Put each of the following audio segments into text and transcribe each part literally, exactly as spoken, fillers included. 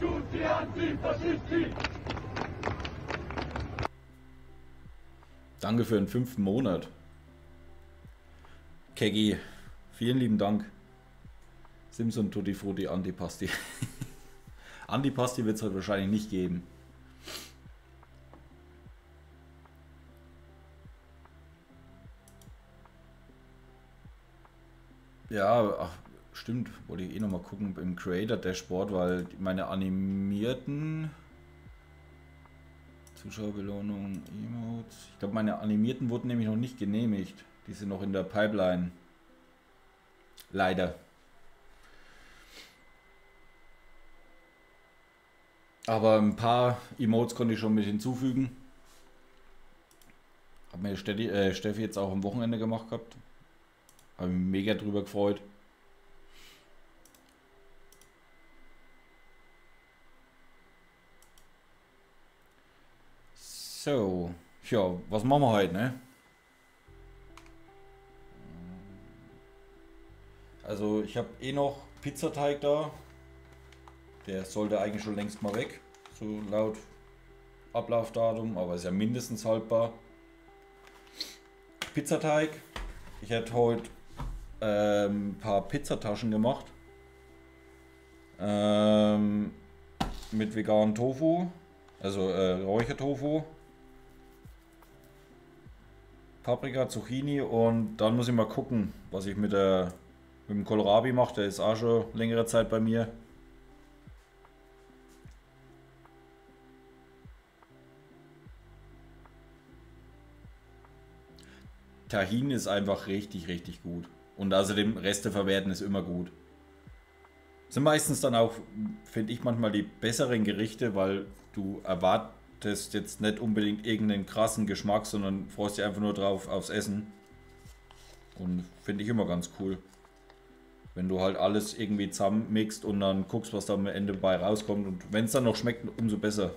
Tutti Antifascisti! Danke für den fünften Monat. Keggy, vielen lieben Dank. Simson Tutti Frutti Antipasti. Antipasti wird es heute wahrscheinlich nicht geben. Ja, ach, stimmt. Wollte ich eh nochmal gucken im Creator Dashboard, weil meine animierten Zuschauerbelohnung, Emotes. Ich glaube, meine animierten wurden nämlich noch nicht genehmigt. Die sind noch in der Pipeline. Leider. Aber ein paar Emotes konnte ich schon mit hinzufügen. Hab mir Steffi, äh, Steffi jetzt auch am Wochenende gemacht gehabt. Habe mich mega drüber gefreut. So, ja, was machen wir heute, ne? Also ich habe eh noch Pizzateig da. Der sollte eigentlich schon längst mal weg, so laut Ablaufdatum, aber ist ja mindestens haltbar. Pizzateig. Ich hätte heute ähm, ein paar Pizzataschen gemacht. Ähm, mit veganem Tofu, also äh, Räuchertofu. Paprika, Zucchini und dann muss ich mal gucken, was ich mit, der, mit dem Kohlrabi mache. Der ist auch schon längere Zeit bei mir. Tahin ist einfach richtig, richtig gut. Und außerdem Reste verwerten ist immer gut. Sind meistens dann auch, finde ich, manchmal die besseren Gerichte, weil du erwartest jetzt nicht unbedingt irgendeinen krassen Geschmack, sondern freust dich einfach nur drauf aufs Essen. Und finde ich immer ganz cool. Wenn du halt alles irgendwie zusammenmixt und dann guckst, was da am Ende bei rauskommt. Und wenn es dann noch schmeckt, umso besser.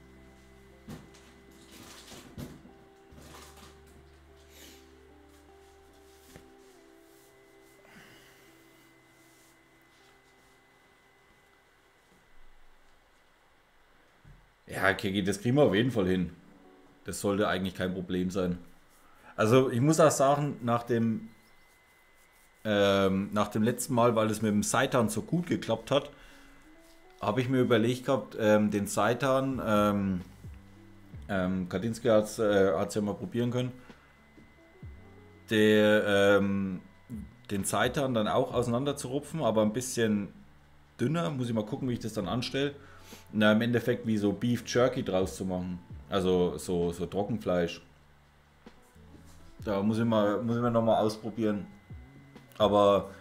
Ja, Kiki, das kriegen wir auf jeden Fall hin. Das sollte eigentlich kein Problem sein. Also ich muss auch sagen, nach dem, ähm, nach dem letzten Mal, weil es mit dem Seitan so gut geklappt hat, habe ich mir überlegt gehabt, ähm, den Seitan, ähm, ähm, Kardinski hat es äh, ja mal probieren können, der, ähm, den Seitan dann auch auseinander zu rupfen, aber ein bisschen dünner. Muss ich mal gucken, wie ich das dann anstelle. Na, im Endeffekt wie so Beef Jerky draus zu machen. Also so, so Trockenfleisch. Da muss ich mal, muss ich mal nochmal ausprobieren. Aber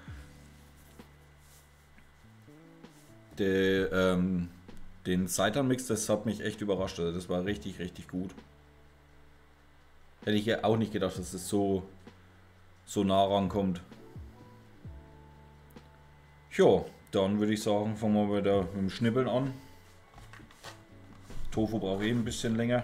der, ähm, den Seitan-Mix, das hat mich echt überrascht. Also das war richtig, richtig gut. Hätte ich ja auch nicht gedacht, dass es so, so nah rankommt. Jo, dann würde ich sagen, fangen wir wieder mit dem Schnibbeln an. Tofu braucht eh ein bisschen länger.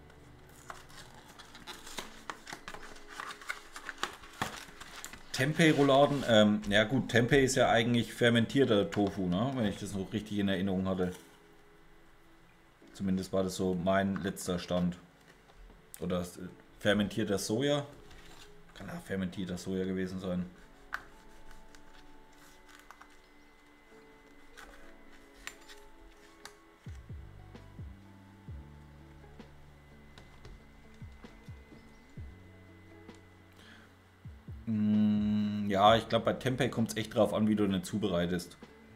Tempeh-Rouladen, ähm, ja gut, Tempeh ist ja eigentlich fermentierter Tofu, ne? Wenn ich das noch richtig in Erinnerung hatte. Zumindest war das so mein letzter Stand. Oder fermentierter Soja. Kann auch fermentierter Soja gewesen sein. Ja, ich glaube, bei Tempeh kommt es echt drauf an, wie du den zubereitest.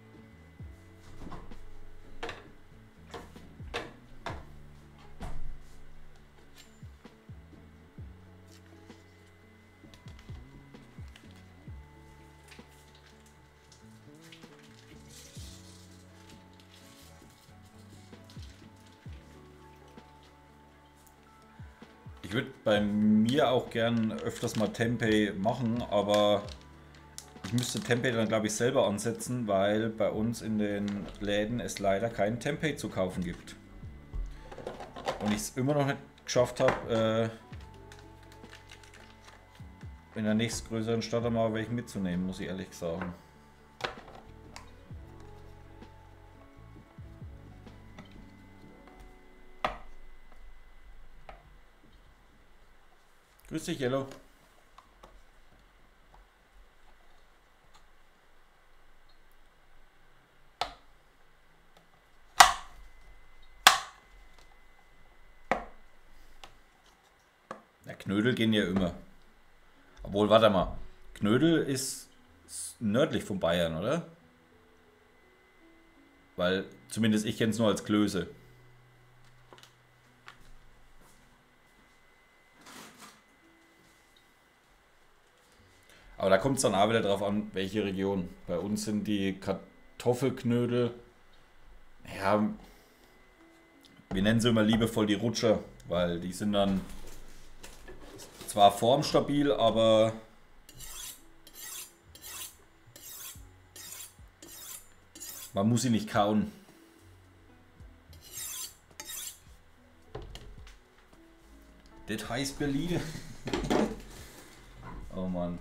Ich würde bei mir auch gern öfters mal Tempeh machen, aber ich müsste Tempeh dann, glaube ich, selber ansetzen, weil bei uns in den Läden es leider keinen Tempeh zu kaufen gibt. Und ich es immer noch nicht geschafft habe, äh, in der nächstgrößeren Stadt einmal welchen mitzunehmen, muss ich ehrlich sagen. Grüß dich, Yellow. Ja, Knödel gehen ja immer. Obwohl, warte mal. Knödel ist nördlich von Bayern, oder? Weil zumindest ich kenne es nur als Klöße. Aber da kommt es dann auch wieder drauf an, welche Region. Bei uns sind die Kartoffelknödel, ja, wir nennen sie immer liebevoll die Rutscher, weil die sind dann zwar formstabil, aber man muss sie nicht kauen. Das heißt Berlin. Oh Mann.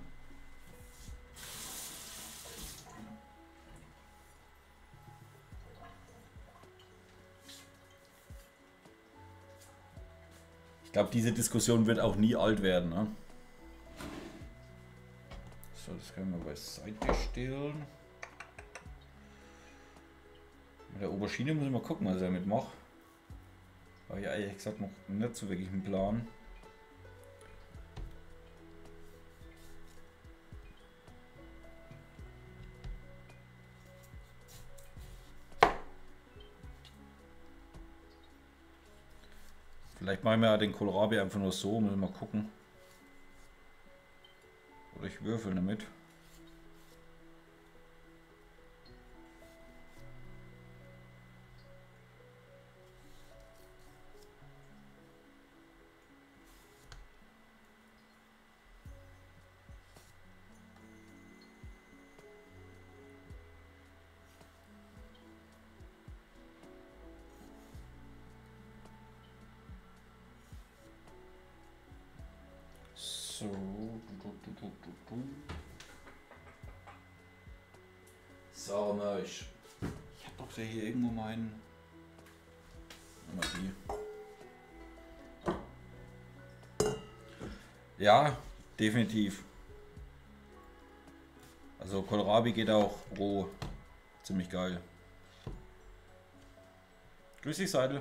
Ich glaube, diese Diskussion wird auch nie alt werden. Ne? So, das können wir beiseite stellen. Mit der Aubergine muss ich mal gucken, was ich damit mache. Habe ich ehrlich gesagt noch nicht so wirklich einen Plan. Vielleicht machen wir ja den Kohlrabi einfach nur so, muss ich mal gucken. Oder ich würfel damit. So. So, Mensch. Ich hab doch hier irgendwo meinen. Mal die. Ja, definitiv. Also Kohlrabi geht auch roh. Ziemlich geil. Grüß dich, Seidel.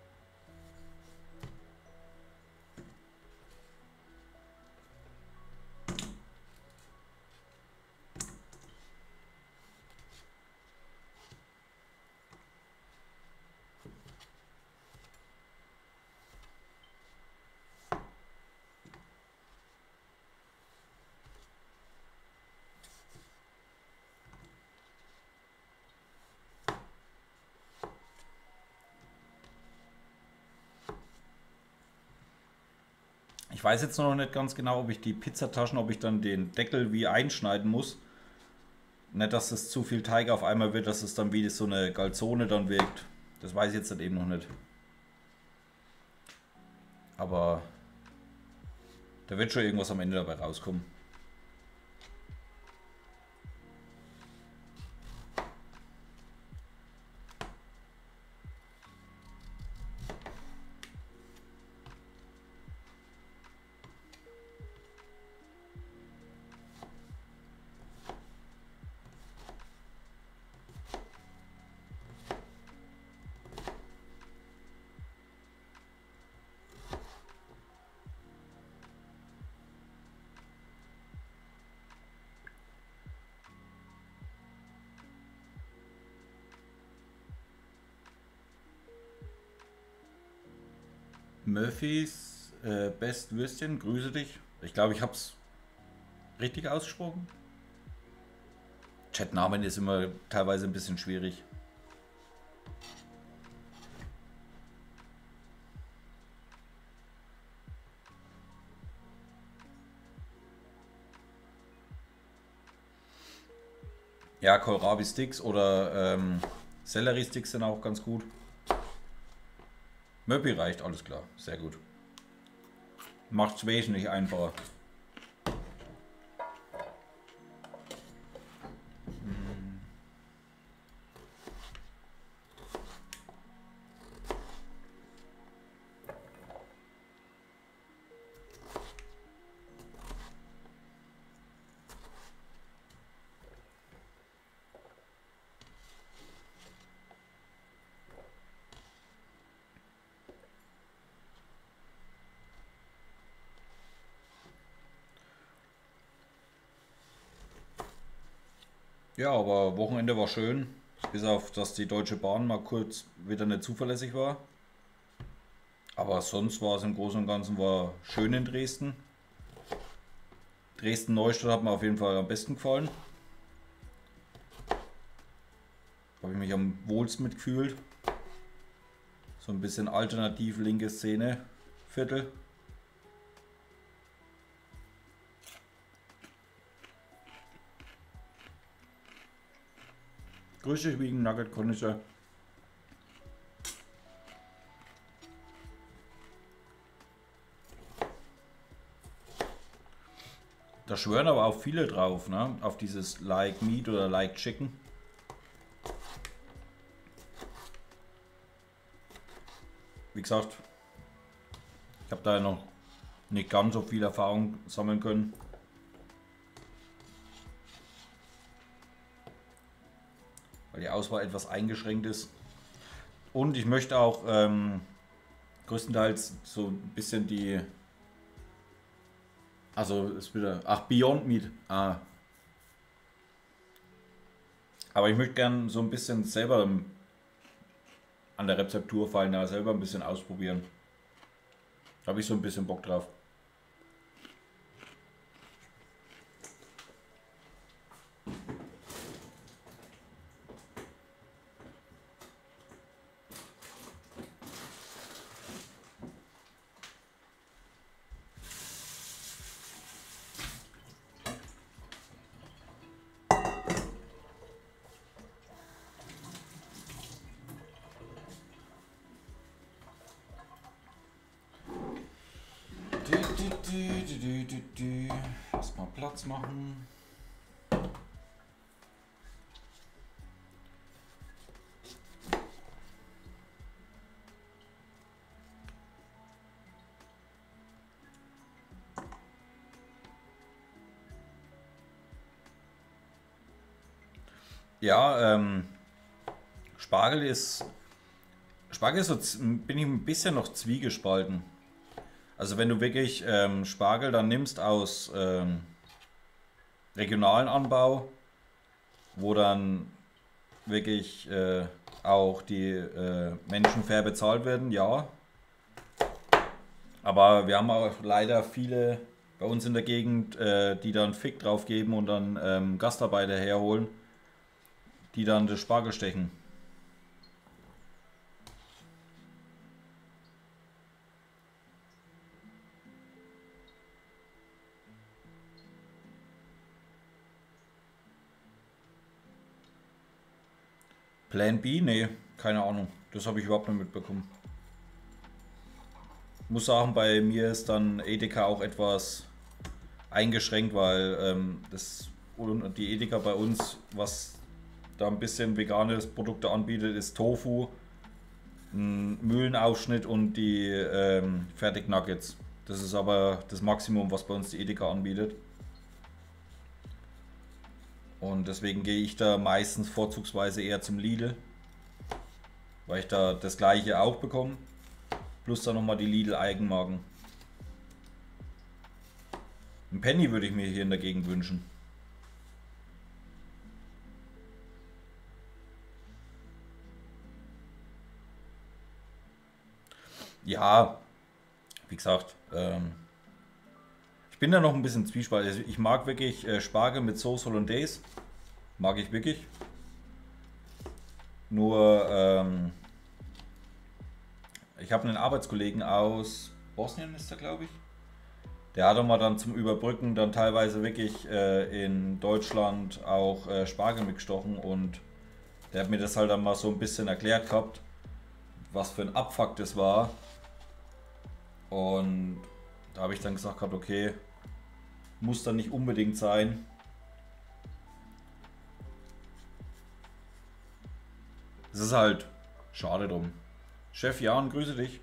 Ich weiß jetzt noch nicht ganz genau, ob ich die Pizzataschen, ob ich dann den Deckel wie einschneiden muss. Nicht, dass es zu viel Teig auf einmal wird, dass es dann wie so eine Calzone dann wirkt. Das weiß ich jetzt eben noch nicht. Aber da wird schon irgendwas am Ende dabei rauskommen. Murphys äh, Best Würstchen, grüße dich. Ich glaube, ich habe es richtig ausgesprochen. Chatnamen ist immer teilweise ein bisschen schwierig. Ja, Kohlrabi-Sticks oder ähm, Sellerie-Sticks sind auch ganz gut. Möppi reicht, alles klar. Sehr gut. Macht's wesentlich einfacher. Ja, aber Wochenende war schön. Bis auf, dass die Deutsche Bahn mal kurz wieder nicht zuverlässig war. Aber sonst war es im Großen und Ganzen war schön in Dresden. Dresden-Neustadt hat mir auf jeden Fall am besten gefallen. Habe ich mich am wohlsten mitgefühlt. So ein bisschen alternativ linke Szene. Viertel. Grüß dich wegen Nugget Connoisseur. Da schwören aber auch viele drauf, ne? Auf dieses Like Meat oder Like Chicken. Wie gesagt, ich habe da noch nicht ganz so viel Erfahrung sammeln können. Weil die Auswahl etwas eingeschränkt ist. Und ich möchte auch ähm, größtenteils so ein bisschen die... Also ist wieder... Ach, Beyond Meat. Ah. Aber ich möchte gern so ein bisschen selber an der Rezeptur fallen, da selber ein bisschen ausprobieren. Da habe ich so ein bisschen Bock drauf. Erstmal Platz machen. Ja, ähm, Spargel ist, Spargel ist so, z- bin ich ein bisschen noch zwiegespalten. Also wenn du wirklich ähm, Spargel dann nimmst aus ähm, regionalen Anbau, wo dann wirklich äh, auch die äh, Menschen fair bezahlt werden, ja. Aber wir haben auch leider viele bei uns in der Gegend, äh, die dann Fick drauf geben und dann ähm, Gastarbeiter herholen, die dann das Spargel stechen. Plan B? Nee, keine Ahnung. Das habe ich überhaupt nicht mitbekommen. Muss sagen, bei mir ist dann Edeka auch etwas eingeschränkt, weil ähm, das, die Edeka bei uns, was da ein bisschen vegane Produkte anbietet, ist Tofu, ein Mühlenaufschnitt und die ähm, Fertignuggets. Das ist aber das Maximum, was bei uns die Edeka anbietet. Und deswegen gehe ich da meistens vorzugsweise eher zum Lidl, weil ich da das gleiche auch bekomme. Plus dann nochmal die Lidl Eigenmarken. Ein Penny würde ich mir hier in der Gegend wünschen. Ja, wie gesagt, ähm, ich bin da noch ein bisschen zwiespaltig. Also ich mag wirklich äh, Spargel mit Sauce Hollandaise. Mag ich wirklich. Nur, ähm, ich habe einen Arbeitskollegen aus Bosnien, ist er, glaube ich. Der hat mal dann zum Überbrücken dann teilweise wirklich äh, in Deutschland auch äh, Spargel mitgestochen und der hat mir das halt dann mal so ein bisschen erklärt gehabt, was für ein Abfuck das war. Und da habe ich dann gesagt gehabt, okay, muss dann nicht unbedingt sein. Es ist halt schade drum. Chef Jan, grüße dich.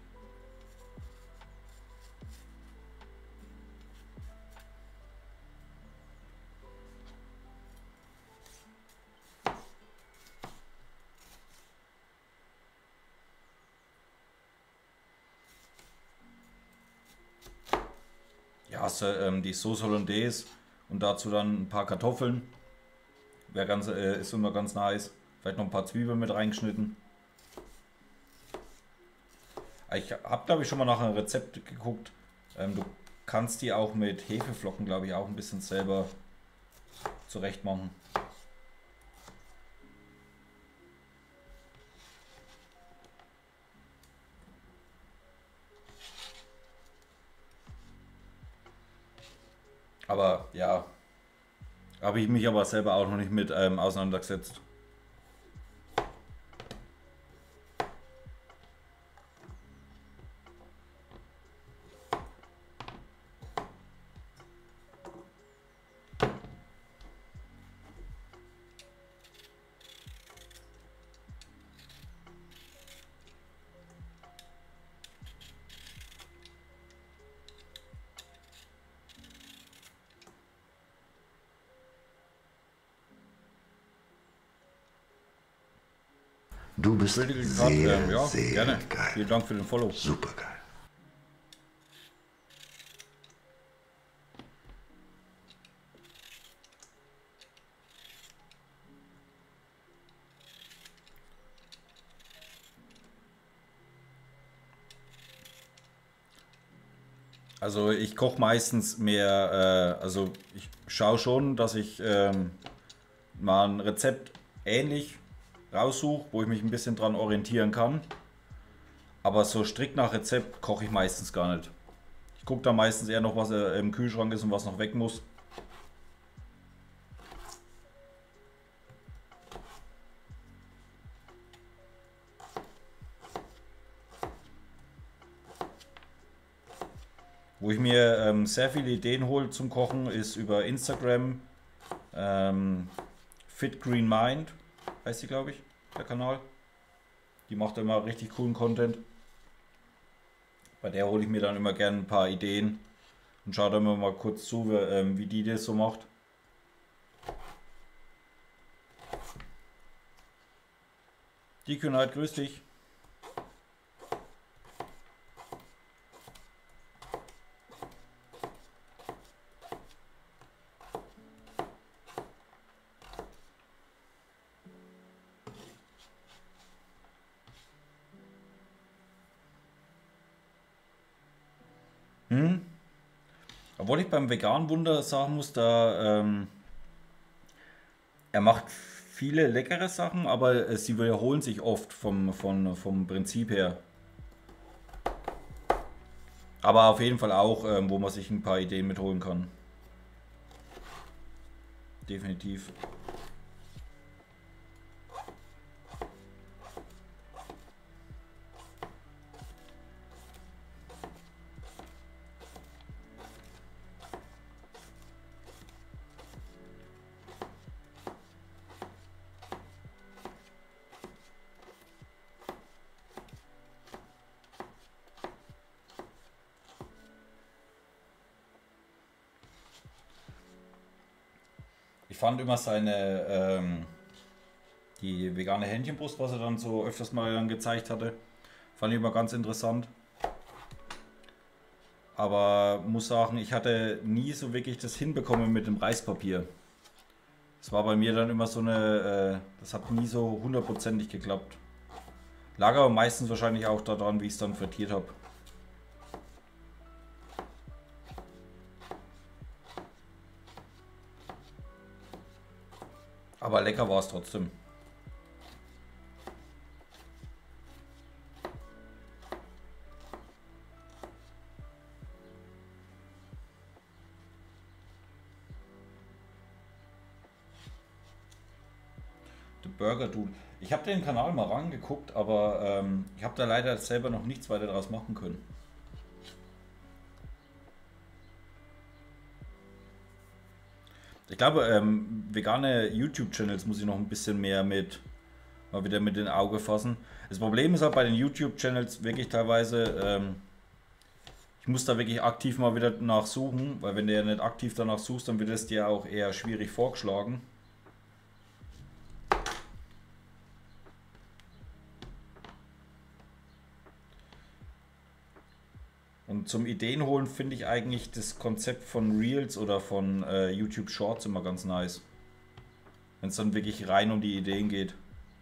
Ja, hast du ähm, die Sauce Hollandaise und dazu dann ein paar Kartoffeln Wäre ganz, äh, ist immer ganz nice. Vielleicht noch ein paar Zwiebeln mit reingeschnitten. Ich habe, glaube ich, schon mal nach einem Rezept geguckt. Ähm, du kannst die auch mit Hefeflocken, glaube ich, auch ein bisschen selber zurecht machen. Aber ja, habe ich mich aber selber auch noch nicht mit ähm, auseinandergesetzt. Du bist Critical Cut, sehr, ähm, ja, sehr gerne. geil. Vielen Dank für den Follow. Super geil. Also ich koche meistens mehr, äh, also ich schaue schon, dass ich ähm, mal ein Rezept ähnlich raussuche, wo ich mich ein bisschen dran orientieren kann. Aber so strikt nach Rezept koche ich meistens gar nicht. Ich gucke da meistens eher noch, was äh, im Kühlschrank ist und was noch weg muss. Wo ich mir ähm, sehr viele Ideen hole zum Kochen, ist über Instagram. Ähm, Fit Green Mind heißt sie, glaube ich, der Kanal. Die macht immer richtig coolen Content. Bei der hole ich mir dann immer gerne ein paar Ideen und schaue da immer mal kurz zu, wie, ähm, wie die das so macht. Die Kühnheit, grüß dich. Hm? Obwohl ich beim veganen Wunder sagen muss, da ähm, er macht viele leckere Sachen, aber äh, sie wiederholen sich oft vom, vom, vom Prinzip her. Aber auf jeden Fall auch, ähm, wo man sich ein paar Ideen mitholen kann. Definitiv. Ich fand immer seine, ähm, die vegane Hähnchenbrust, was er dann so öfters mal dann gezeigt hatte, fand ich immer ganz interessant. Aber muss sagen, ich hatte nie so wirklich das hinbekommen mit dem Reispapier. Das war bei mir dann immer so eine, äh, das hat nie so hundertprozentig geklappt. Lag aber meistens wahrscheinlich auch daran, wie ich es dann frittiert habe. Aber lecker war es trotzdem. The Burger Dude. Ich habe den Kanal mal rangeguckt, aber ähm, ich habe da leider selber noch nichts weiter draus machen können. Ich glaube, ähm, vegane YouTube-Channels muss ich noch ein bisschen mehr mit, mal wieder mit den Auge fassen. Das Problem ist halt bei den YouTube-Channels wirklich teilweise, ähm, ich muss da wirklich aktiv mal wieder nachsuchen, weil wenn du ja nicht aktiv danach suchst, dann wird es dir auch eher schwierig vorgeschlagen. Und zum Ideen holen finde ich eigentlich das Konzept von Reels oder von äh, YouTube Shorts immer ganz nice. Wenn es dann wirklich rein um die Ideen geht.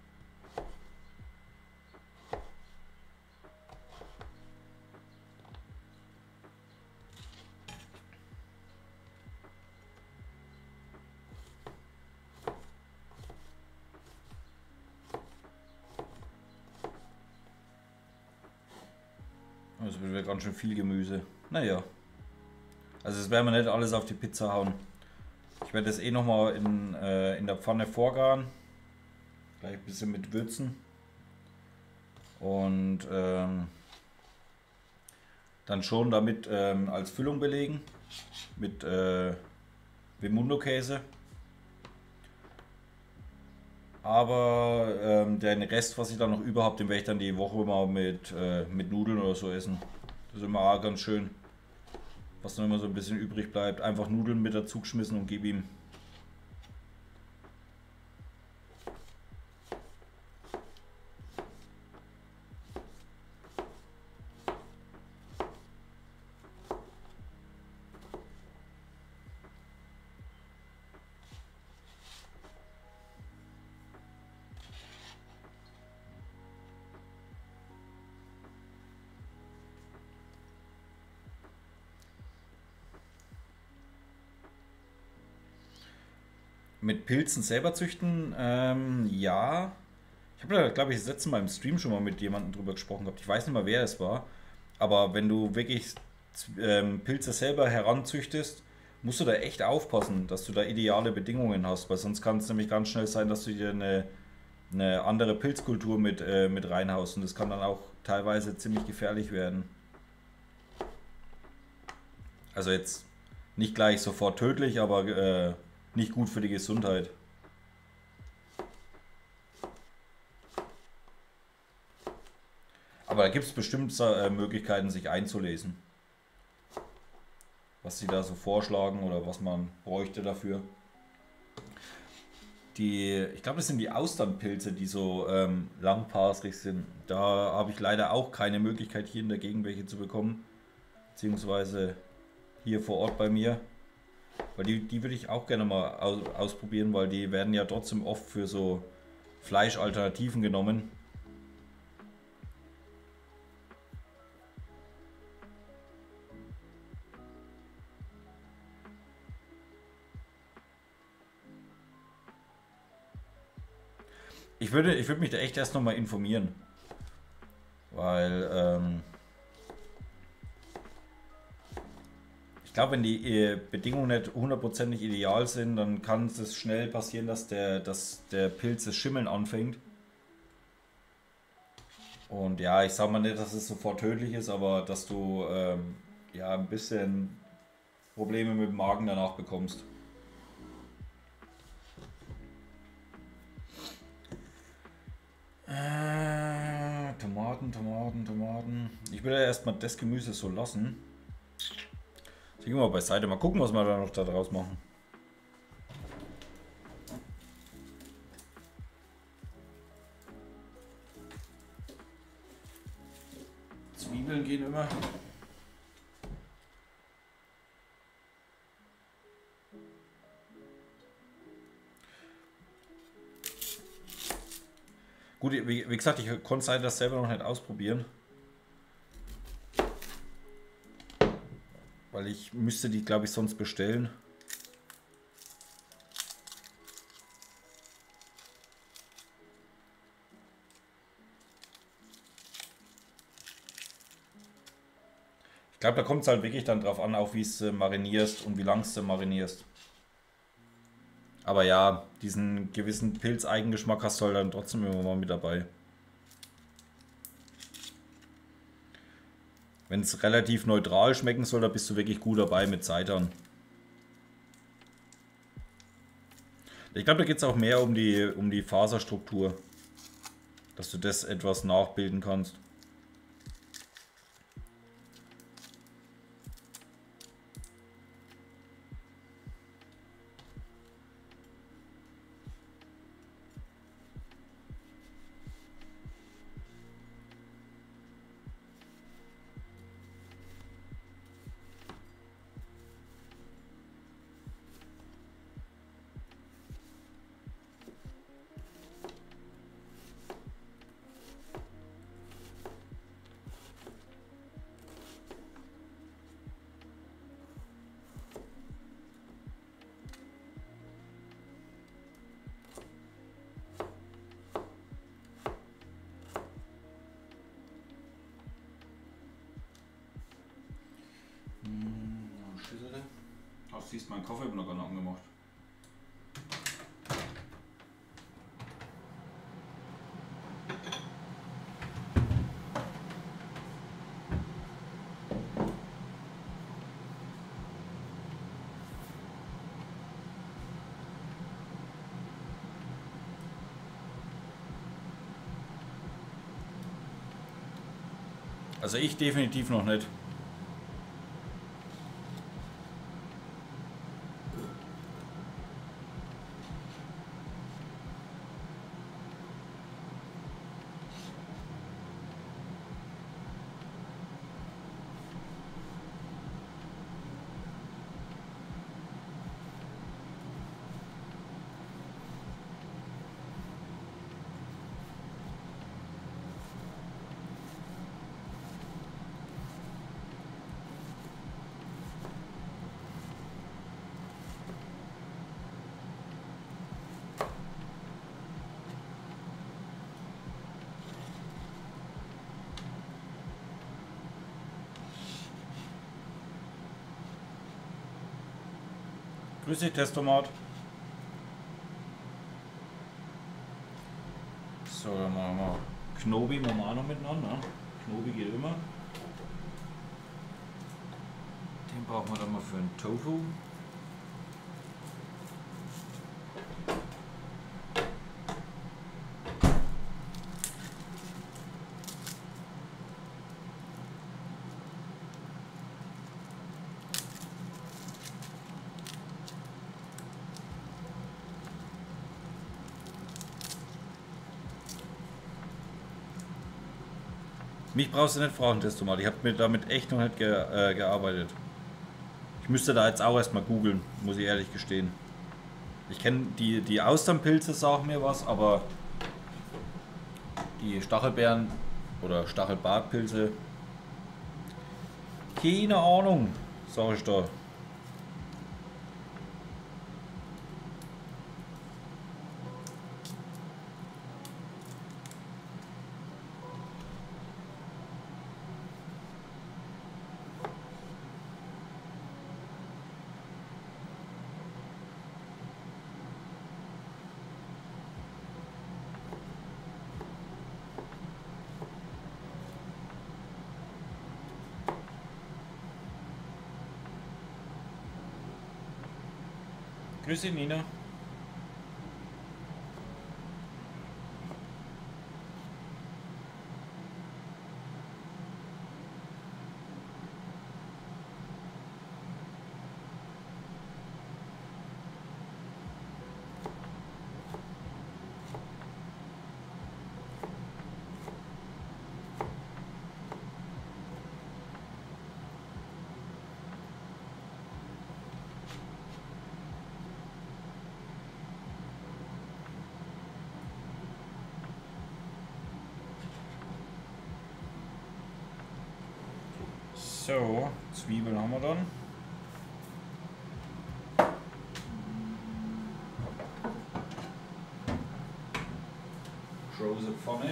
Das wird ganz schön viel Gemüse. Naja. Also das werden wir nicht alles auf die Pizza hauen. Ich werde das eh nochmal in, äh, in der Pfanne vorgaren. Gleich ein bisschen mit Würzen. Und ähm, dann schon damit ähm, als Füllung belegen. Mit äh, Vimundo-Käse. Aber ähm, den Rest, was ich dann noch überhaupt, den werde ich dann die Woche mal mit, äh, mit Nudeln oder so essen. Das ist immer auch ganz schön. Was dann immer so ein bisschen übrig bleibt. Einfach Nudeln mit dazu geschmissen und gib ihm. Mit Pilzen selber züchten, ähm, ja. Ich habe da, glaube ich, das letzte Mal im Stream schon mal mit jemandem drüber gesprochen gehabt. Ich weiß nicht mal, wer es war. Aber wenn du wirklich ähm, Pilze selber heranzüchtest, musst du da echt aufpassen, dass du da ideale Bedingungen hast. Weil sonst kann es nämlich ganz schnell sein, dass du dir eine, eine andere Pilzkultur mit, äh, mit reinhaust. Und das kann dann auch teilweise ziemlich gefährlich werden. Also jetzt nicht gleich sofort tödlich, aber äh, nicht gut für die Gesundheit. Aber da gibt es bestimmt äh, Möglichkeiten, sich einzulesen. Was sie da so vorschlagen oder was man bräuchte dafür. Die, ich glaube, das sind die Austernpilze, die so ähm, langpasrig sind. Da habe ich leider auch keine Möglichkeit, hier in der Gegend welche zu bekommen. Beziehungsweise hier vor Ort bei mir. Weil die, die würde ich auch gerne mal aus, ausprobieren, weil die werden ja trotzdem oft für so Fleischalternativen genommen. Ich würde, ich würde mich da echt erst nochmal informieren. Weil, ähm, ich glaube, wenn die äh, Bedingungen nicht hundertprozentig ideal sind, dann kann es schnell passieren, dass der, dass der Pilz das Schimmeln anfängt. Und ja, ich sage mal nicht, dass es sofort tödlich ist, aber dass du ähm, ja ein bisschen Probleme mit dem Magen danach bekommst. Äh, Tomaten, Tomaten, Tomaten. Ich will ja erstmal das Gemüse so lassen. Ich gehe mal beiseite, mal gucken, was wir da noch da draus machen. Zwiebeln gehen immer. Gut, wie, wie gesagt, ich konnte das selber noch nicht ausprobieren. Weil ich müsste die, glaube ich, sonst bestellen. Ich glaube, da kommt es halt wirklich dann drauf an, auch wie es äh, marinierst und wie lang es marinierst. Aber ja, diesen gewissen Pilzeigengeschmack hast du halt dann trotzdem immer mal mit dabei. Wenn es relativ neutral schmecken soll, da bist du wirklich gut dabei mit Seitan. Ich glaube, da geht es auch mehr um die, um die Faserstruktur. Dass du das etwas nachbilden kannst. siehst, mein Kaffee noch gar nicht angemacht. Also ich definitiv noch nicht. Grüß dich, Testomat. So, dann machen wir Knobi machen wir auch noch miteinander. Ne? Knobi geht immer. Den brauchen wir dann mal für einen Tofu. Mich brauchst du nicht fragen, Testomat. Ich habe mir damit echt noch nicht ge äh, gearbeitet. Ich müsste da jetzt auch erstmal googeln, muss ich ehrlich gestehen. Ich kenne die, die Austernpilze, sagen mir was, aber die Stachelbeeren oder Stachelbartpilze, keine Ahnung, sag ich da. Grüß dich, Nina. So, Zwiebeln haben wir dann. Große Pfanne.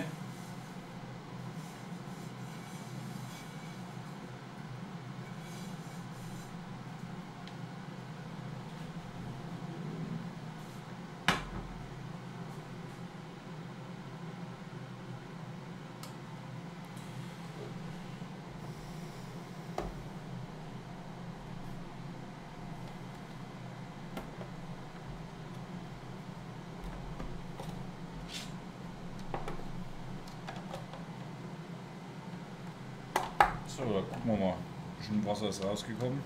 So, da gucken wir mal. Ein bisschen Wasser ist rausgekommen.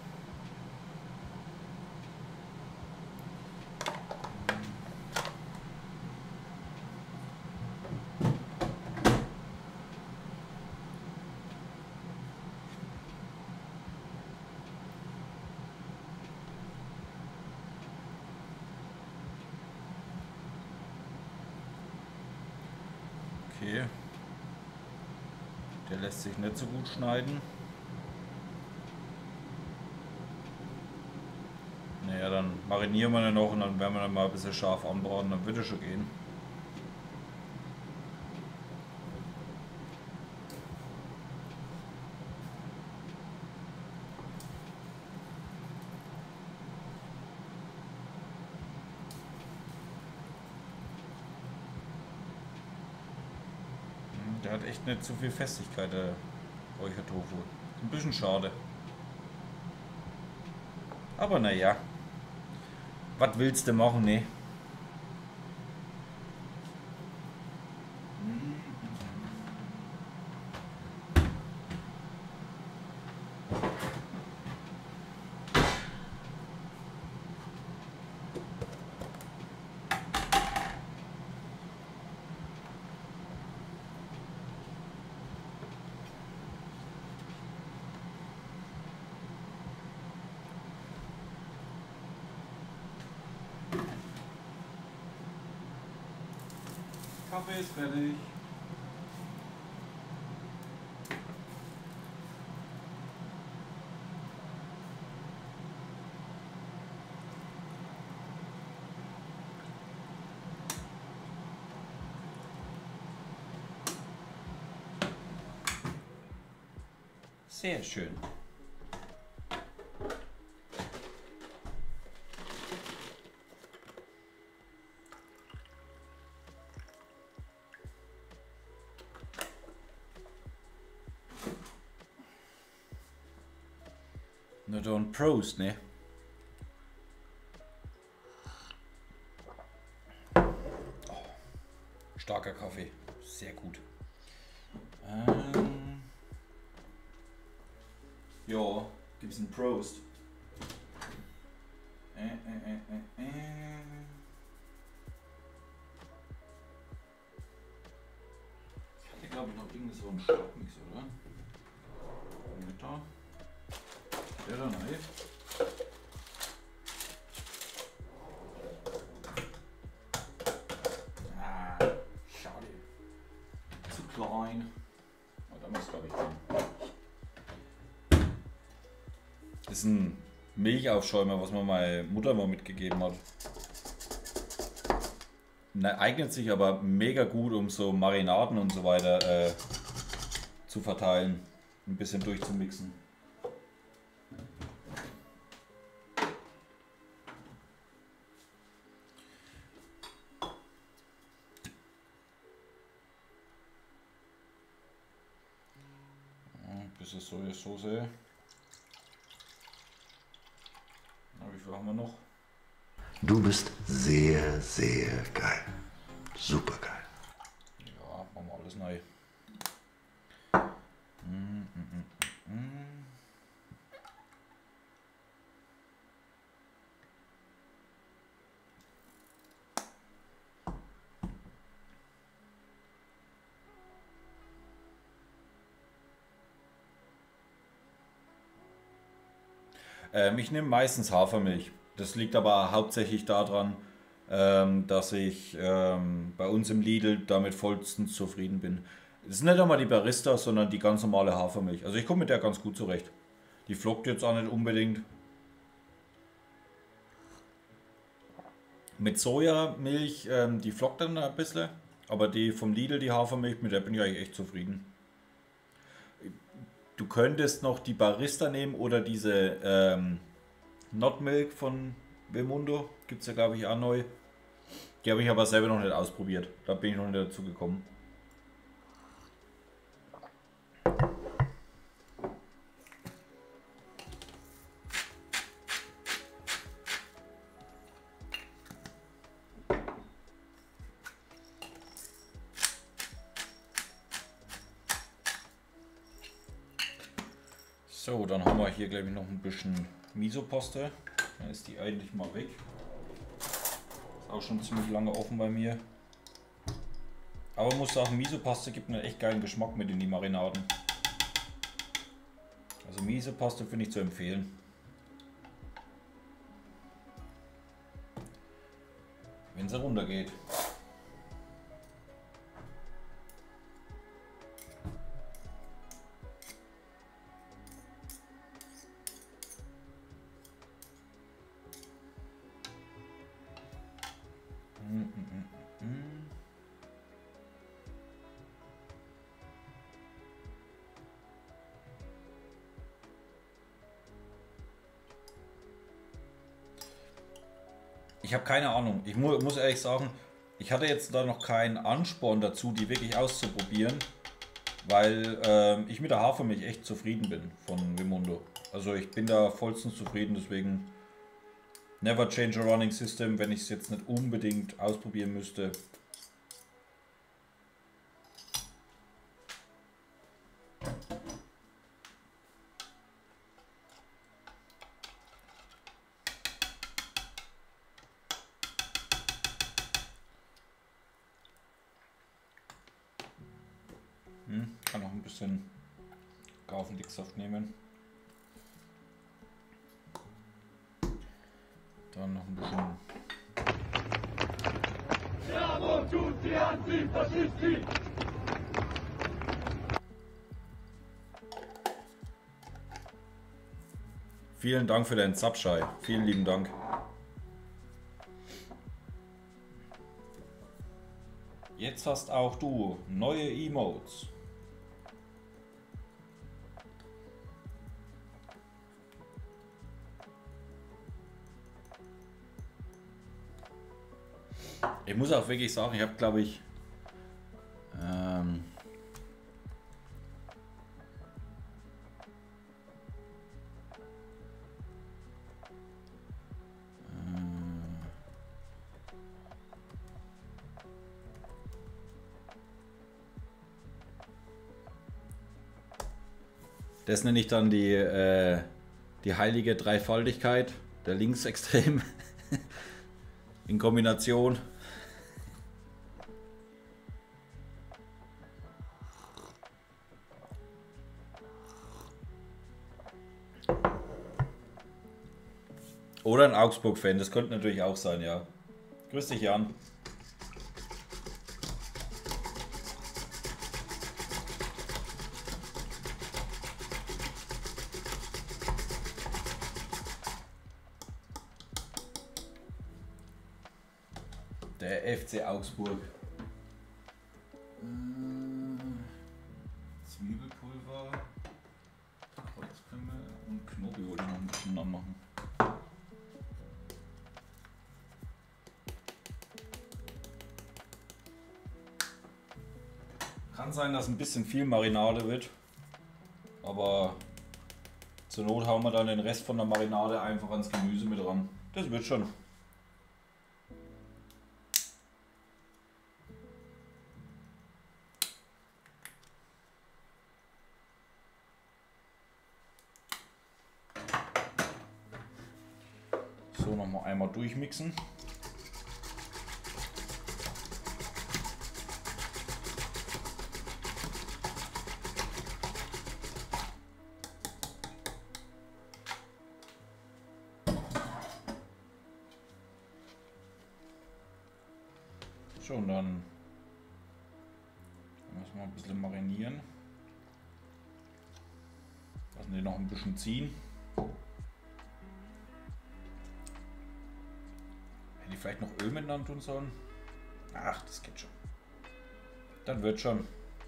Okay. Der lässt sich nicht so gut schneiden. Naja, dann marinieren wir den noch und dann werden wir dann mal ein bisschen scharf anbraten, dann wird es schon gehen. Der hat echt nicht so viel Festigkeit, der Räuchertofu. Ein bisschen schade. Aber naja. Was willst du machen, ne? Kaffee ist fertig. Sehr schön. Na dann Prost, ne? Oh, starker Kaffee, sehr gut. Ähm, ja, gibt's einen Prost. Äh, äh, äh, äh, äh. Ich hatte glaube ich noch irgendwie so einen Stockmix, oder? Mit da. Der da rein. Ah, schade. Zu klein. Oh, da muss glaube ich rein. Das ist ein Milchaufschäumer, was mir meine Mutter mal mitgegeben hat. Na, eignet sich aber mega gut, um so Marinaden und so weiter äh, zu verteilen. Ein bisschen durchzumixen. Bisschen Sojasauce. Na, wie viel haben wir noch? Du bist sehr, sehr geil. Super geil. Ja, machen wir alles neu. Mm, mm, mm, mm. Ähm, ich nehme meistens Hafermilch. Das liegt aber hauptsächlich daran, ähm, dass ich ähm, bei uns im Lidl damit vollstens zufrieden bin. Es ist nicht einmal die Barista, sondern die ganz normale Hafermilch. Also ich komme mit der ganz gut zurecht. Die flockt jetzt auch nicht unbedingt. Mit Sojamilch, ähm, die flockt dann ein bisschen. Aber die vom Lidl, die Hafermilch, mit der bin ich eigentlich echt zufrieden. Du könntest noch die Barista nehmen oder diese ähm, Not Milk von Vemundo. Gibt es ja, glaube ich, auch neu. Die habe ich aber selber noch nicht ausprobiert. Da bin ich noch nicht dazu gekommen. So, dann haben wir hier, glaube ich, noch ein bisschen Misopaste. Dann ist die eigentlich mal weg. Ist auch schon ziemlich lange offen bei mir. Aber man muss sagen, Misopaste gibt einen echt geilen Geschmack mit in die Marinaden. Also Misopaste finde ich zu empfehlen. Wenn sie runtergeht. Ich habe keine Ahnung. Ich mu muss ehrlich sagen, ich hatte jetzt da noch keinen Ansporn dazu, die wirklich auszuprobieren. weil äh, ich mit der Hafermilch echt zufrieden bin von Vimundo. Also ich bin da vollstens zufrieden, deswegen never change a running system, wenn ich es jetzt nicht unbedingt ausprobieren müsste. Hm, kann auch ein bisschen Gaufendicksaft nehmen. Dann noch ein bisschen. Siamo tutti antifascisti! Vielen Dank für deinen Subschei. Vielen lieben Dank. Jetzt hast auch du neue Emotes. Ich muss auch wirklich sagen, ich habe glaube ich ähm, das nenne ich dann die, äh, die heilige Dreifaltigkeit, der Linksextrem in Kombination. Oder ein Augsburg-Fan, das könnte natürlich auch sein, ja. Grüß dich, Jan. Der F C Augsburg. Zwiebelpulver, Kreuzkümmel und Knobi wollte ich noch ein bisschen anmachen. Kann sein, dass ein bisschen viel Marinade wird, aber zur Not hauen wir dann den Rest von der Marinade einfach ans Gemüse mit ran. Das wird schon. So, nochmal einmal durchmixen. So, und dann müssen wir ein bisschen marinieren. Lassen die noch ein bisschen ziehen. Hätte ich vielleicht noch Öl miteinander tun sollen? Ach, das geht schon. Dann wird schon.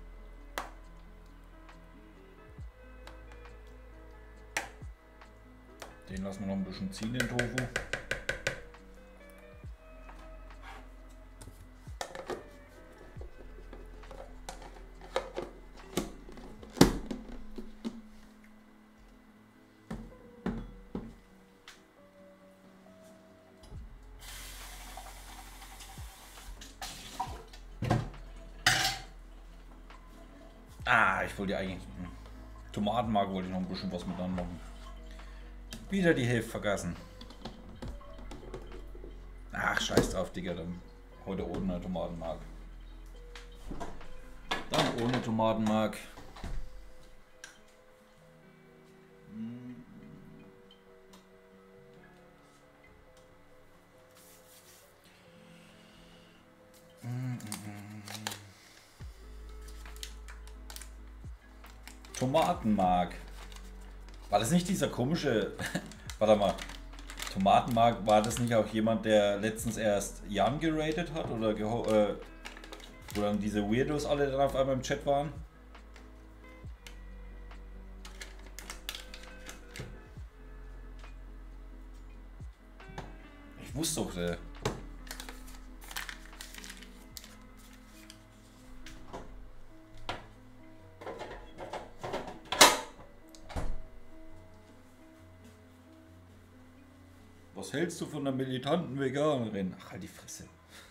Den lassen wir noch ein bisschen ziehen, den Tofu. Ah, ich wollte ja eigentlich Tomatenmark wollte ich noch ein bisschen was miteinander machen. Wieder die Hälfte vergessen. Ach, scheiß drauf, Digga. Dann heute ohne Tomatenmark. Dann ohne Tomatenmark. Tomatenmark. War das nicht dieser komische... Warte mal. Tomatenmark, war das nicht auch jemand, der letztens erst Jan geratet hat? Oder äh, wo dann diese Weirdos alle dann auf einmal im Chat waren? Ich wusste doch, der... Was hältst du von einer militanten Veganerin? Ach, halt die Fresse.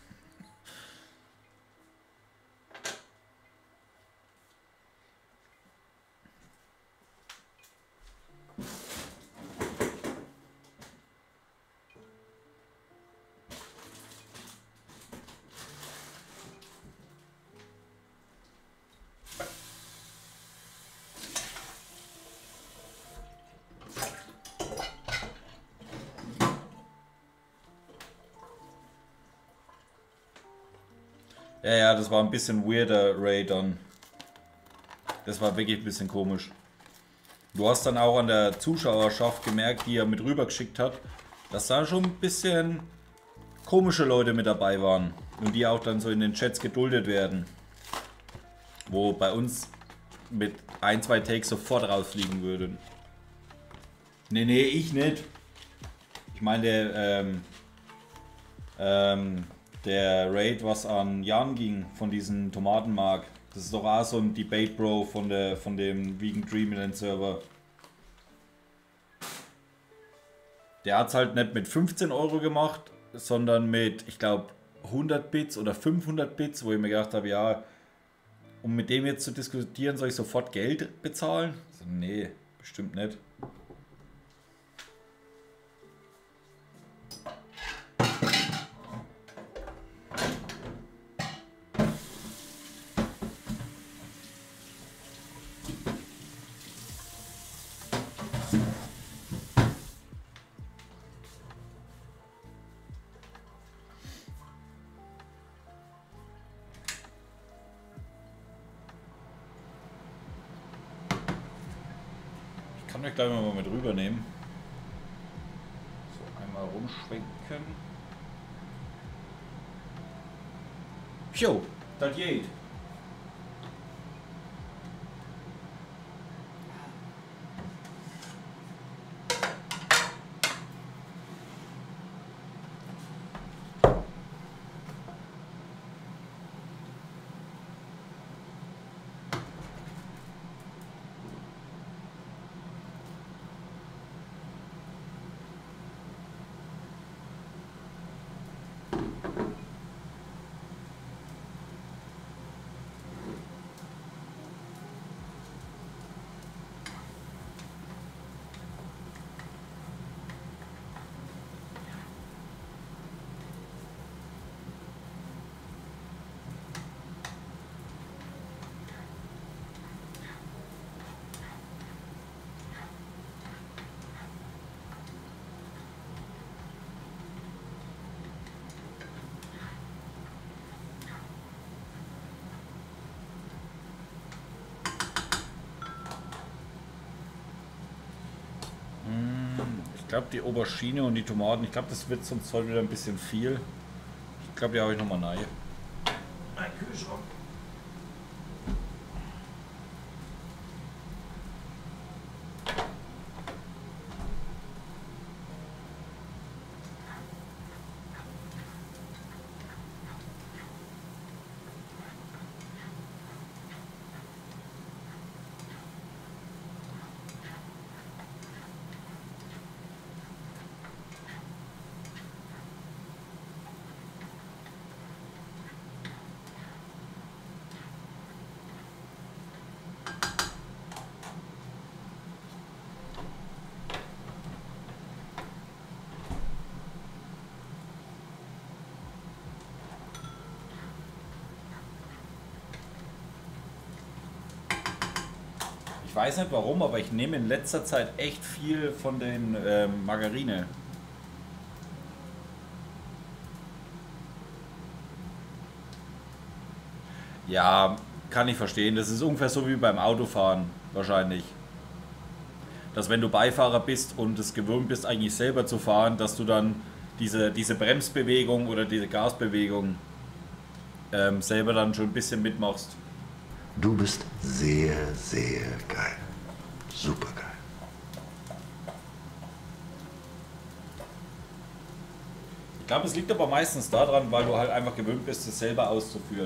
Ja, ja, das war ein bisschen weirder Raid dann. Das war wirklich ein bisschen komisch. Du hast dann auch an der Zuschauerschaft gemerkt, die er mit rübergeschickt hat, dass da schon ein bisschen komische Leute mit dabei waren. Und die auch dann so in den Chats geduldet werden. Wo bei uns mit ein, zwei Takes sofort rausfliegen würden. Nee, nee, ich nicht. Ich meine, der, ähm, ähm, der Raid, was an Jan ging, von diesem Tomatenmark. Das ist doch auch so ein Debate Bro von, der, von dem Vegan Dreamland Server. Der hat es halt nicht mit fünfzehn Euro gemacht, sondern mit, ich glaube, hundert Bits oder fünfhundert Bits, wo ich mir gedacht habe, ja, um mit dem jetzt zu diskutieren, soll ich sofort Geld bezahlen? Also, nee, bestimmt nicht. Ich kann euch gleich mal mit rübernehmen. So, einmal rumschwenken. Jo, das geht. Ich glaube, die Aubergine und die Tomaten, ich glaube, das wird sonst heute wieder ein bisschen viel. Ich glaube, die habe ich nochmal rein. Ein Kühlschrank. Ich weiß nicht warum, aber ich nehme in letzter Zeit echt viel von den ähm, Margarine. Ja, kann ich verstehen. Das ist ungefähr so wie beim Autofahren wahrscheinlich. Dass wenn du Beifahrer bist und es gewöhnt bist, eigentlich selber zu fahren, dass du dann diese, diese Bremsbewegung oder diese Gasbewegung ähm, selber dann schon ein bisschen mitmachst. Du bist sehr, sehr geil. Super geil. Ich glaube, es liegt aber meistens daran, weil du halt einfach gewöhnt bist, es selber auszuführen.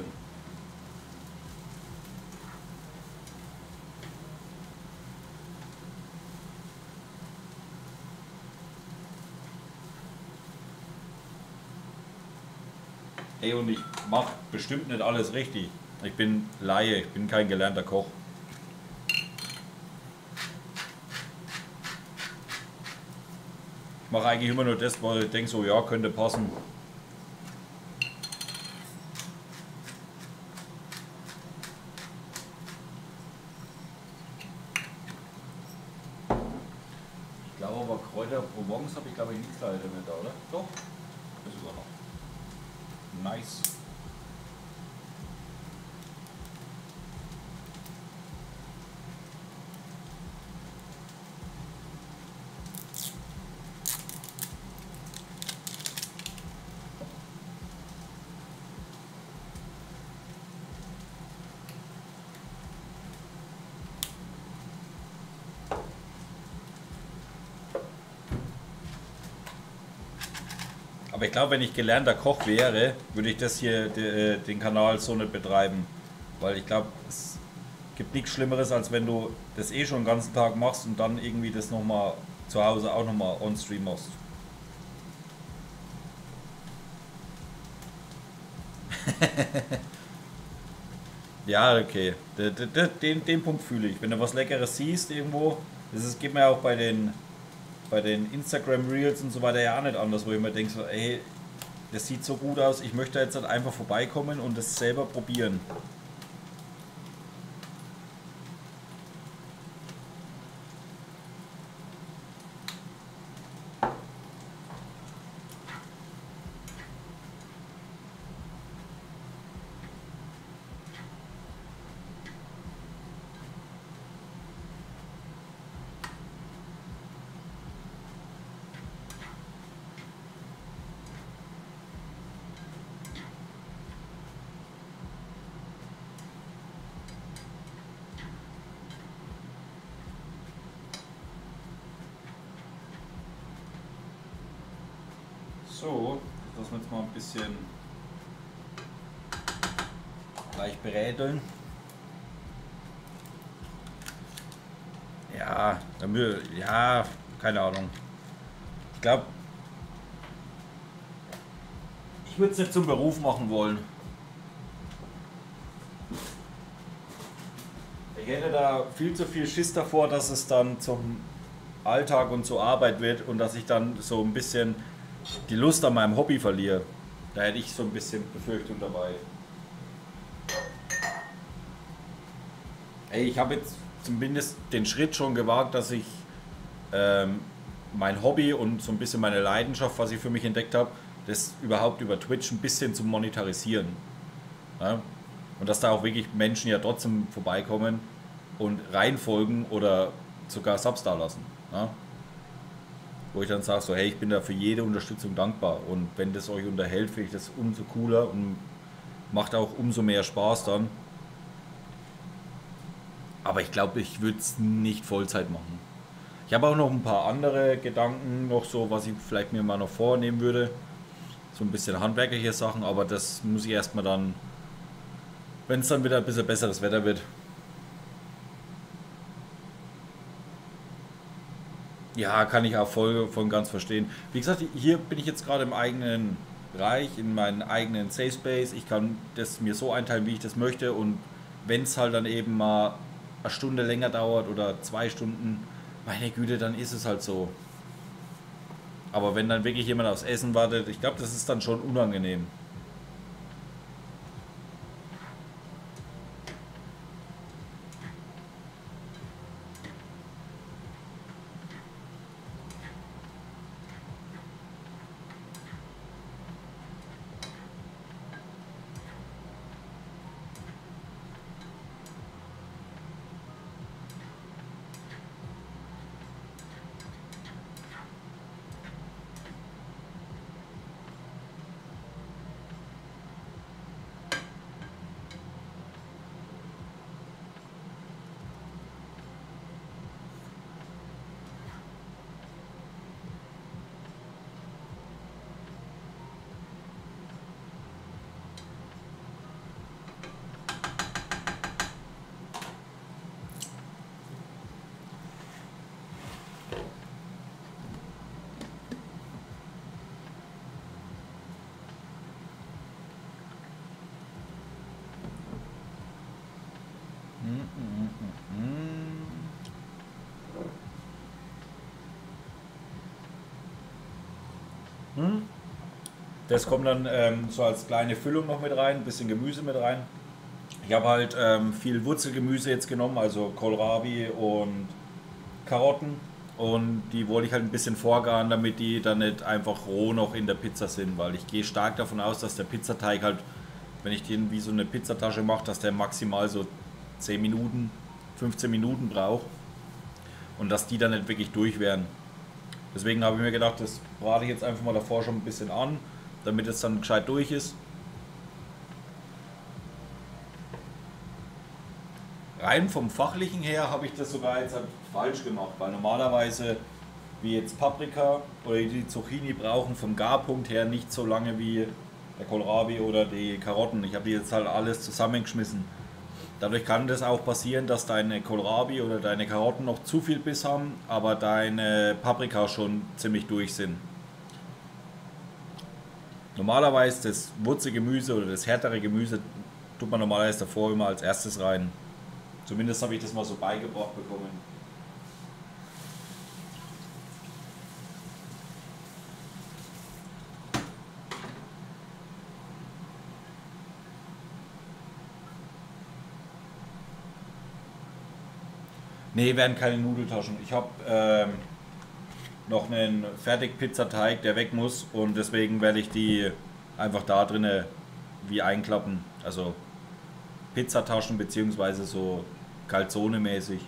Ey, und ich mach bestimmt nicht alles richtig. Ich bin Laie, ich bin kein gelernter Koch. Ich mache eigentlich immer nur das, weil ich denke so, ja, könnte passen. Ich glaube aber Kräuter Provence habe ich glaube ich nichts leider mit da, oder? Doch, das sogar noch. Nice. Aber ich glaube, wenn ich gelernter Koch wäre, würde ich das hier, de, den Kanal so nicht betreiben. Weil ich glaube, es gibt nichts Schlimmeres, als wenn du das eh schon den ganzen Tag machst und dann irgendwie das nochmal zu Hause auch nochmal on-stream machst. Ja, okay. Den, den, den Punkt fühle ich. Wenn du was Leckeres siehst irgendwo, das ist, geht mir ja auch bei den bei den Instagram Reels und so weiter ja auch nicht anders, wo ich mir denke, so, ey, das sieht so gut aus, ich möchte jetzt halt einfach vorbeikommen und das selber probieren. So, das lassen wir jetzt mal ein bisschen gleich beräteln. Ja, damit, ja, keine Ahnung. Ich glaube, ich würde es nicht zum Beruf machen wollen. Ich hätte da viel zu viel Schiss davor, dass es dann zum Alltag und zur Arbeit wird und dass ich dann so ein bisschen die Lust an meinem Hobby verliere. Da hätte ich so ein bisschen Befürchtung dabei. Ey, ich habe jetzt zumindest den Schritt schon gewagt, dass ich ähm, mein Hobby und so ein bisschen meine Leidenschaft, was ich für mich entdeckt habe, das überhaupt über Twitch ein bisschen zu monetarisieren. Ja? Und dass da auch wirklich Menschen ja trotzdem vorbeikommen und reinfolgen oder sogar Subs da lassen. Ja? Wo ich dann sage, so, hey, ich bin da für jede Unterstützung dankbar und wenn das euch unterhält, finde ich das umso cooler und macht auch umso mehr Spaß dann. Aber ich glaube, ich würde es nicht Vollzeit machen. Ich habe auch noch ein paar andere Gedanken, noch so, was ich vielleicht mir mal noch vornehmen würde. So ein bisschen handwerkliche Sachen, aber das muss ich erstmal dann, wenn es dann wieder ein bisschen besseres Wetter wird. Ja, kann ich auch voll, voll und ganz verstehen. Wie gesagt, hier bin ich jetzt gerade im eigenen Bereich, in meinen eigenen Safe Space. Ich kann das mir so einteilen, wie ich das möchte. Und wenn es halt dann eben mal eine Stunde länger dauert oder zwei Stunden, meine Güte, dann ist es halt so. Aber wenn dann wirklich jemand aufs Essen wartet, ich glaube, das ist dann schon unangenehm. Das kommt dann ähm, so als kleine Füllung noch mit rein, ein bisschen Gemüse mit rein. Ich habe halt ähm, viel Wurzelgemüse jetzt genommen, also Kohlrabi und Karotten. Und die wollte ich halt ein bisschen vorgaren, damit die dann nicht einfach roh noch in der Pizza sind, weil ich gehe stark davon aus, dass der Pizzateig halt, wenn ich den wie so eine Pizzatasche mache, dass der maximal so zehn Minuten, fünfzehn Minuten braucht und dass die dann nicht wirklich durch werden. Deswegen habe ich mir gedacht, das brate ich jetzt einfach mal davor schon ein bisschen an, damit es dann gescheit durch ist. Rein vom Fachlichen her habe ich das sogar jetzt halt falsch gemacht, weil normalerweise, wie jetzt Paprika oder die Zucchini, brauchen vom Garpunkt her nicht so lange wie der Kohlrabi oder die Karotten. Ich habe die jetzt halt alles zusammengeschmissen. Dadurch kann das auch passieren, dass deine Kohlrabi oder deine Karotten noch zu viel Biss haben, aber deine Paprika schon ziemlich durch sind. Normalerweise das Wurzelgemüse oder das härtere Gemüse tut man normalerweise davor immer als erstes rein. Zumindest habe ich das mal so beigebracht bekommen. Nee, werden keine Nudeltaschen. Ich habe ähm, noch einen Fertig-Pizzateig, der weg muss und deswegen werde ich die einfach da drinnen wie einklappen. Also Pizzataschen beziehungsweise so Calzone-mäßig.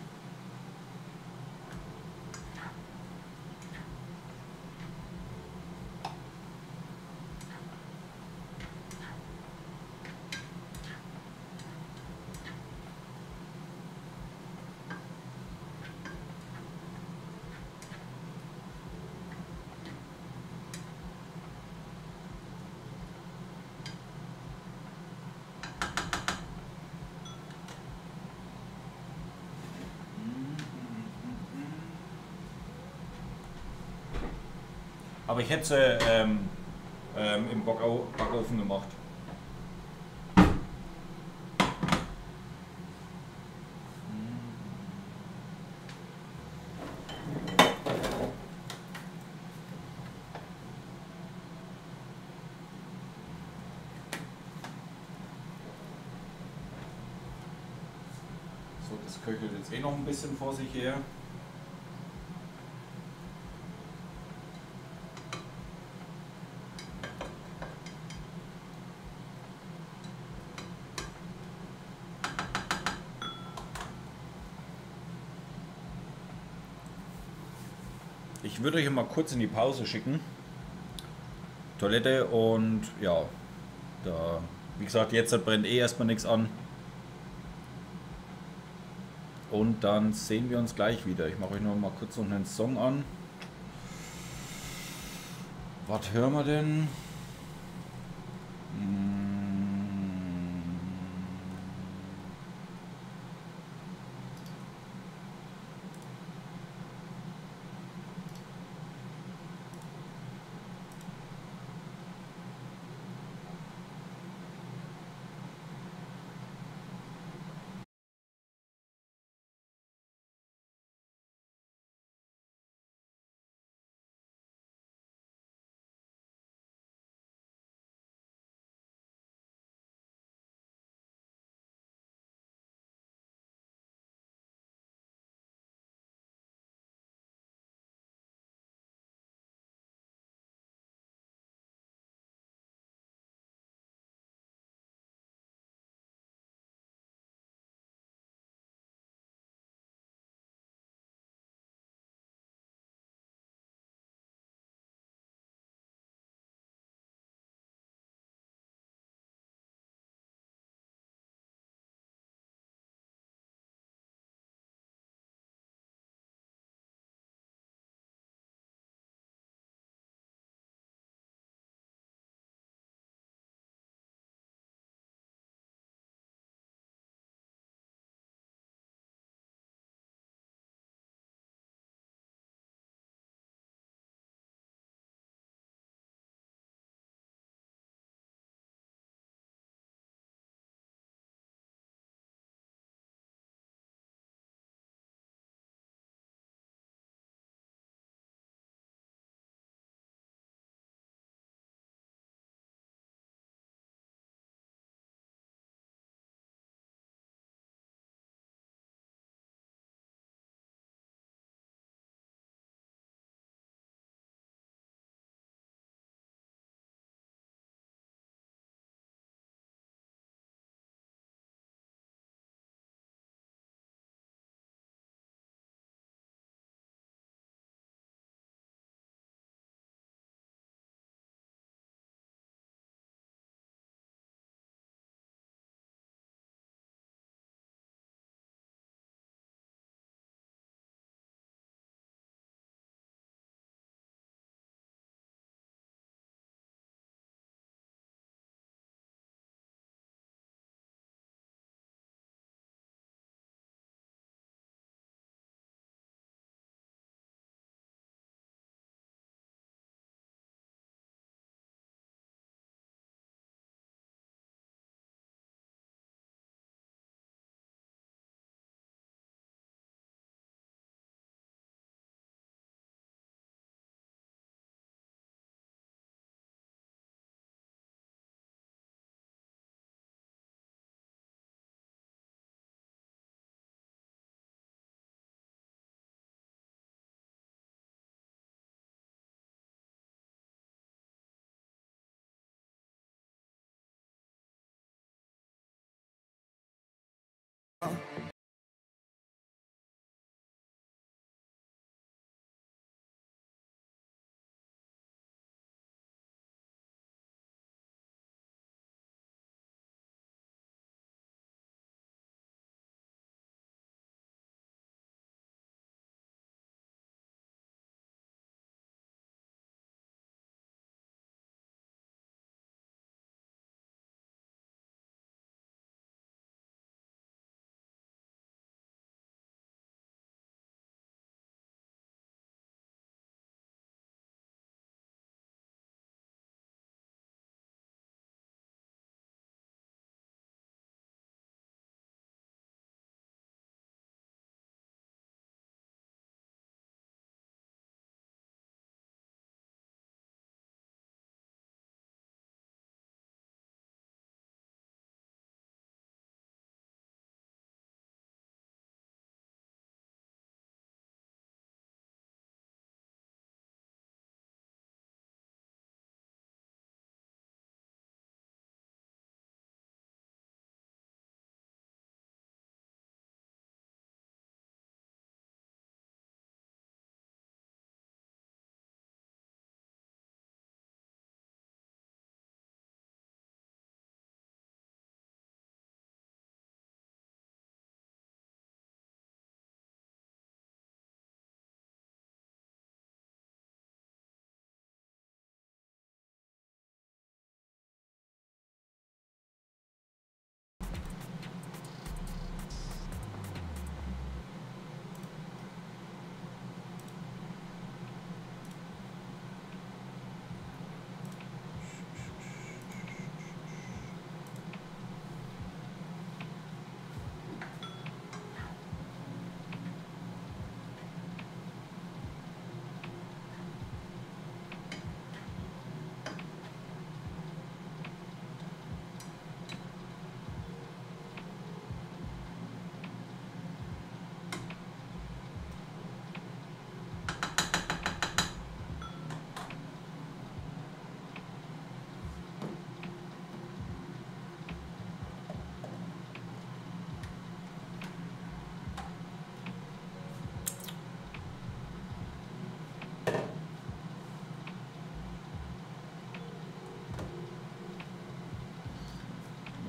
Aber ich hätte sie ähm, ähm, im Backau- Backofen gemacht. So, das köchelt jetzt eh noch ein bisschen vor sich her. Ich würde euch mal kurz in die Pause schicken. Toilette und ja, da, wie gesagt, jetzt brennt eh erstmal nichts an. Und dann sehen wir uns gleich wieder. Ich mache euch noch mal kurz noch einen Song an. Was hören wir denn?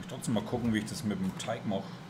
trotzdem mal gucken, wie ich das mit dem Teig mache.